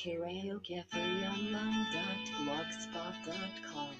karaokefreeonline.blogspot.com.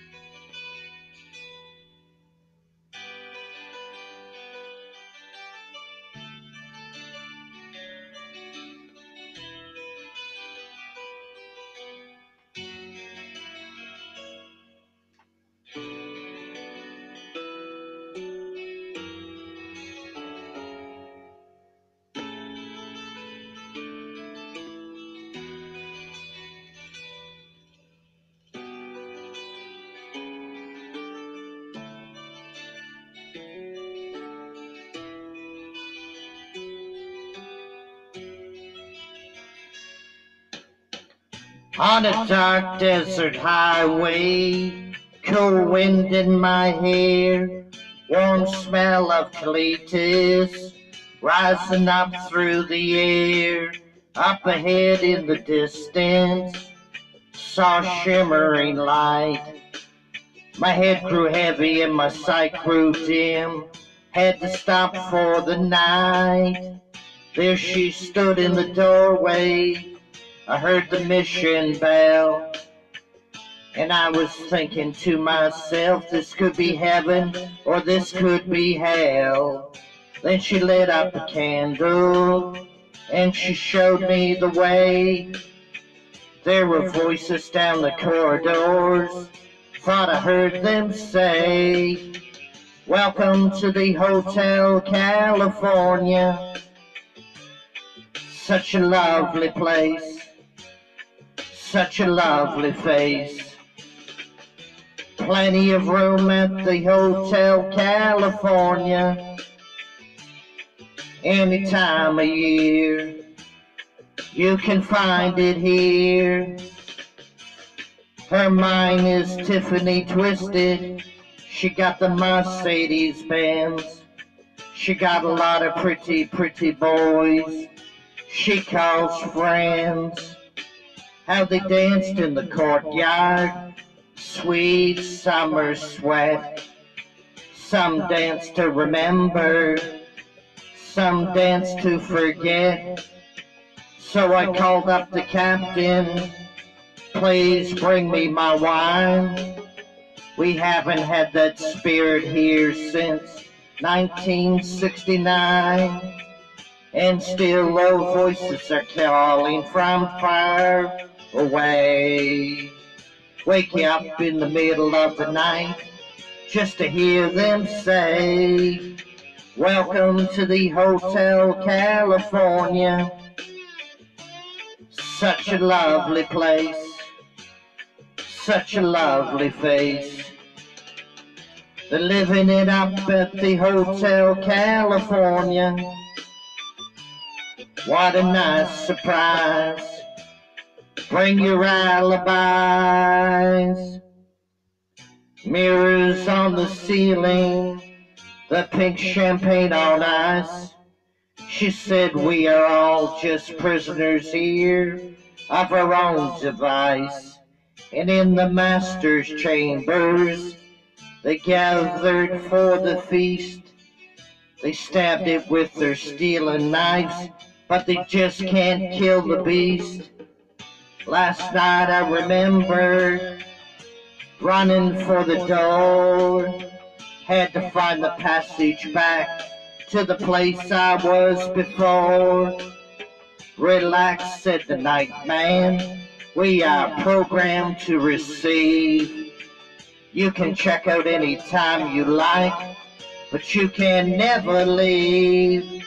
On a dark desert highway, cool wind in my hair, warm smell of cletus rising up through the air. Up ahead in the distance, saw shimmering light. My head grew heavy and my sight grew dim. Had to stop for the night. There she stood in the doorway. I heard the mission bell, and I was thinking to myself, this could be heaven or this could be hell. Then she lit up a candle and she showed me the way. There were voices down the corridors, thought I heard them say, welcome to the Hotel California. Such a lovely place, such a lovely face. Plenty of room at the Hotel California. Any time of year, you can find it here. Her mind is Tiffany twisted. She got the Mercedes Benz. She got a lot of pretty, pretty boys she calls friends. How they danced in the courtyard, sweet summer sweat. Some dance to remember, some dance to forget. So I called up the captain, please bring me my wine. We haven't had that spirit here since 1969. And still low voices are calling from far away. Wake you up in the middle of the night just to hear them say, welcome to the Hotel California. Such a lovely place, such a lovely face. They're living it up at the Hotel California. What a nice surprise. Bring your alibis. Mirrors on the ceiling, the pink champagne on ice. She said we are all just prisoners here of our own device. And in the master's chambers, they gathered for the feast. They stabbed it with their stealing knives, but they just can't kill the beast. Last night I remember running for the door, had to find the passage back to the place I was before. Relax, said the night man, we are programmed to receive. You can check out any time you like, but you can never leave.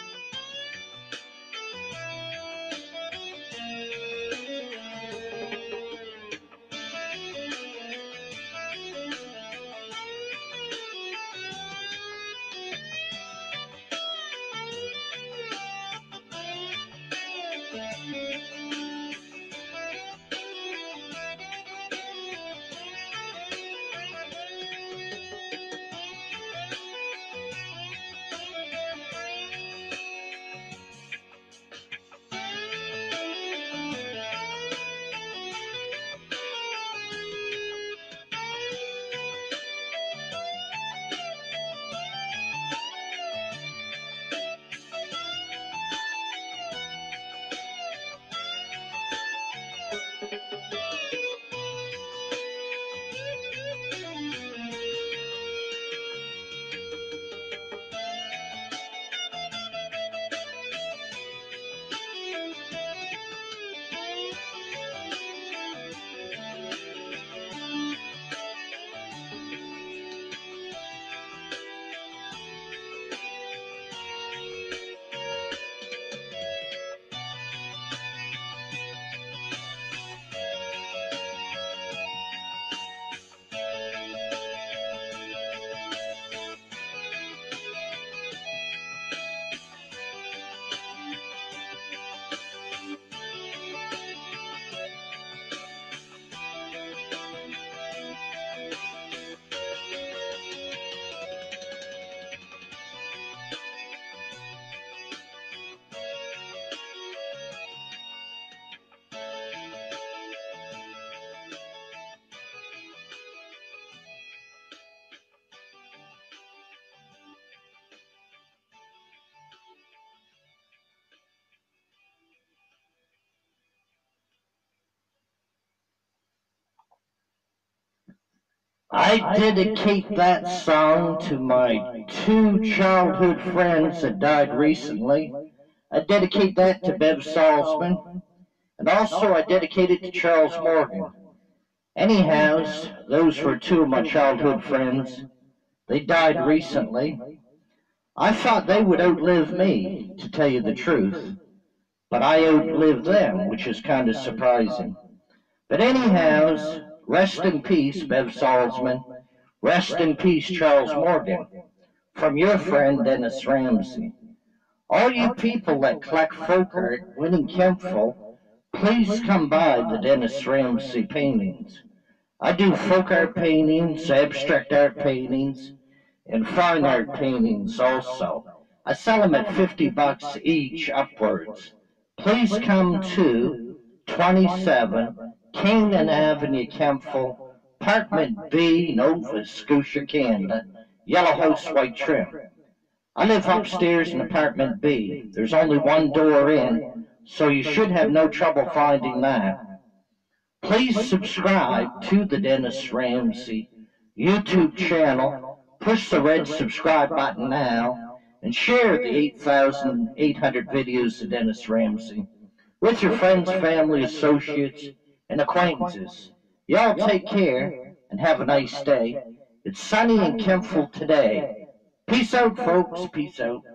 I dedicate that song to my two childhood friends that died recently. I dedicate that to Bev Salzman, and also I dedicate it to Charles Morgan. Anyhows, those were two of my childhood friends. They died recently. I thought they would outlive me, to tell you the truth, but I outlived them, which is kind of surprising. But anyhows, rest in peace, Bev Salzman. Rest in peace, Charles Morgan. From your friend, Dennis Ramsay. All you people that collect folk art, Winnie Kempful, please come by the Dennis Ramsay paintings. I do folk art paintings, abstract art paintings, and fine art paintings also. I sell them at $50 each upwards. Please come to 27 Canaan Avenue, Kempful, Apartment B, Nova Scotia, Canada, Yellow House, White Trim. I live upstairs in Apartment B. There's only one door in, so you should have no trouble finding that. Please subscribe to the Dennis Ramsay YouTube channel. Push the red subscribe button now and share the 8,800 videos of Dennis Ramsay with your friends, family, associates, and acquaintances. Y'all take care and have a nice day. It's sunny in Kempful today. Peace out, folks. Peace out.